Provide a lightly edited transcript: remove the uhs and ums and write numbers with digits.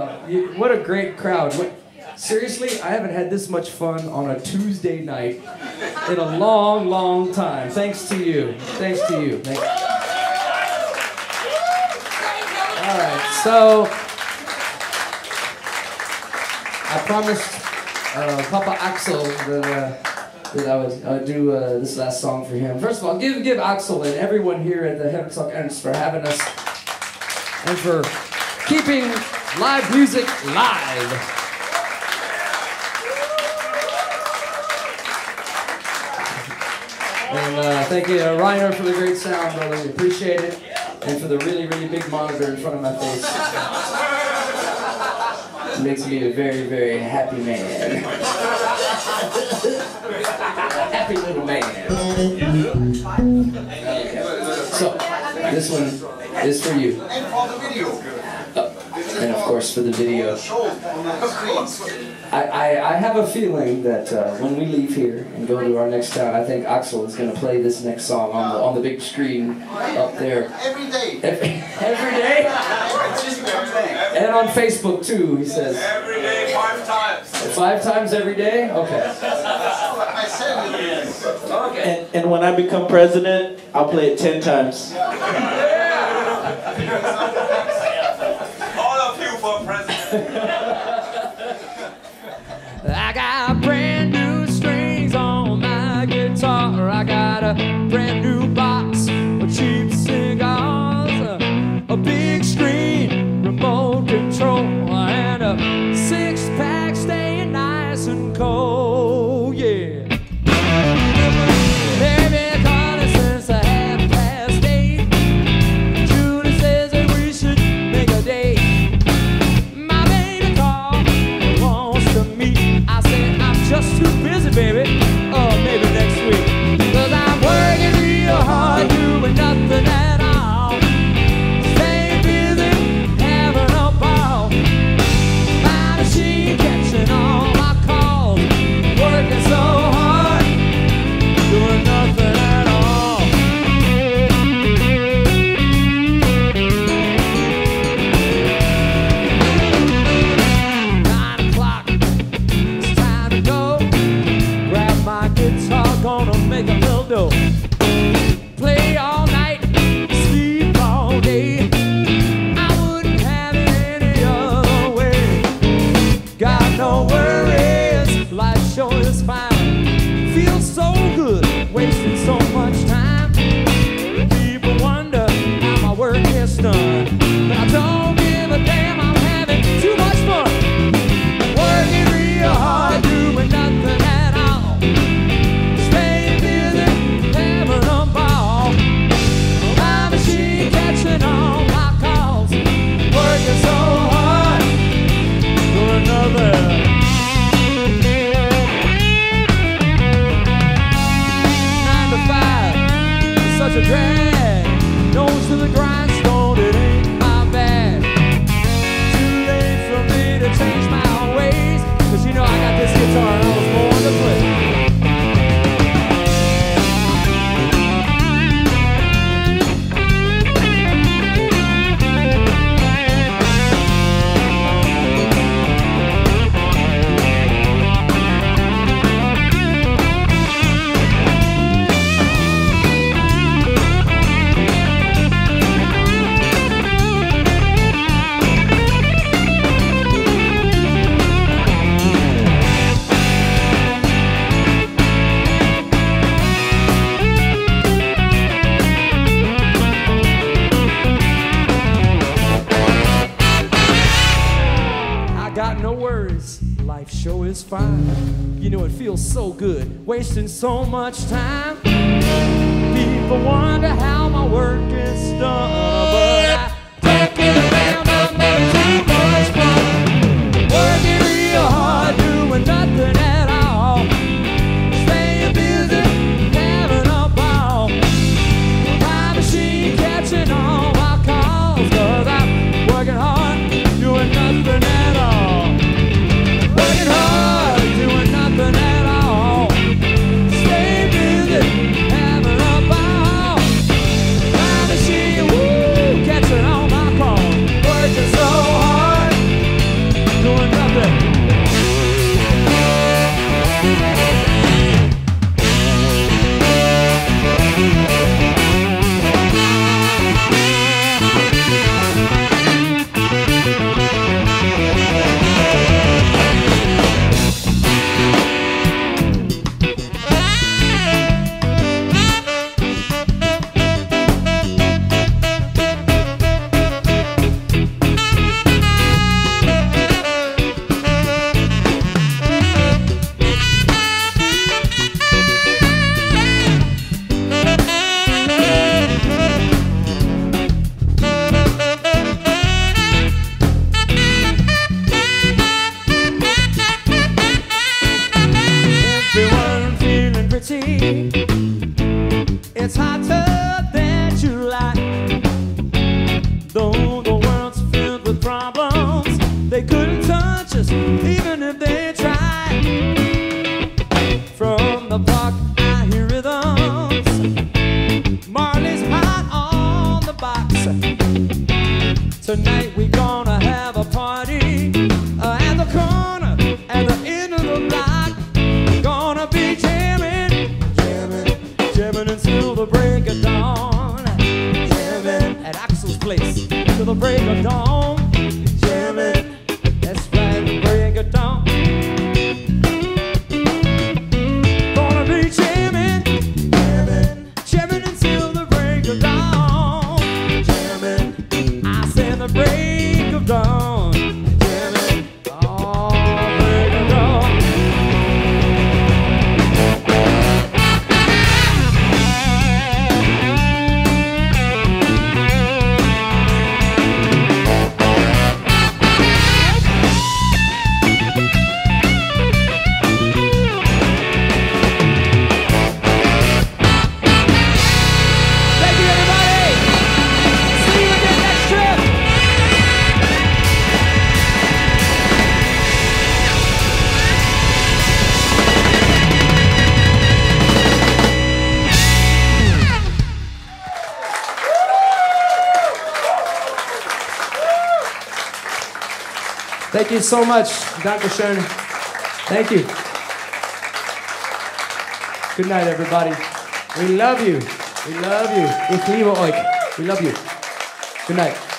What a great crowd. Seriously, I haven't had this much fun on a Tuesday night in a long, long time. Thanks to you. Thanks to you. Thanks. All right, so I promised Papa Axel that I would do this last song for him. First of all, give Axel and everyone here at the Heaven Talk Ernst for having us and for keeping live music live. And thank you, Reiner, for the great sound, brother. We appreciate it. And for the really, really big monitor in front of my face. It makes me a very, very happy man. Happy little man. So, this one is for you. And of course for the video. I have a feeling that when we leave here and go to our next town, I think Axel is going to play this next song on the big screen up there. Every day. Every day? And on Facebook too, he says. Every day, 5 times. 5 times every day? Okay. Okay. And when I become president, I'll play it 10 times. I got brand new strings on my guitar. I got a brand new box of cheap cigars, a big screen, remote control, and a 6-pack staying nice and cold, yeah. Baby, calling since 8:30. Julie says that we should make a date. Just too busy, baby. Maybe next week. 'Cause I'm working real hard, doing nothing at all. Staying busy, having a ball. My machine catching all my calls. Working so hard, doing nothing at all. 9 o'clock. Guitar, gonna make a little dough. Play all night, sleep all day. I wouldn't have it any other way. Got no worries, life sure is fine. Feels so good, wasting so much time. People wonder how my work gets done, but I don't give a damn, I'm having too much fun. Working real hard, doing nothing at all. Catching all my calls, working so hard for another. 9 to 5, it's such a drag. Nose to the grindstone, it ain't my bad. Too late for me to change my ways, 'cause you know I got this guitar and I was born to play. Got no worries, life sure is fine. You know it feels so good, wasting so much time. People wonder how my work is done, but I take it around, I'm having too much fun. Working real hard, doing nothing at all. Staying busy, having a ball. My machine catching all my calls, 'cause I'm working hard, doing nothing at all. Working hard, doing nothing at all. Stay busy, having a ball. My machine, woo. It's hotter than July. Though the world's filled with problems, they couldn't touch us even if they tried. From the park I hear rhythms, Marley's hot on the box. Tonight we're gonna have a party at the corner, at the end of the block. Gonna be jamming, jamming, jamming until the break of dawn. Jamming at Axel's place till the break of dawn. Jamming, that's right, the break of dawn. Gonna be jamming, jamming, jamming until the break of dawn. Jamming, I said the break of dawn. Jamming, oh, break of dawn. Thank you, everybody. See you again next trip. Thank you so much, Dr. Schön. Thank you. Good night, everybody. We love you. We love you. Ich liebe euch. We love you. Good night.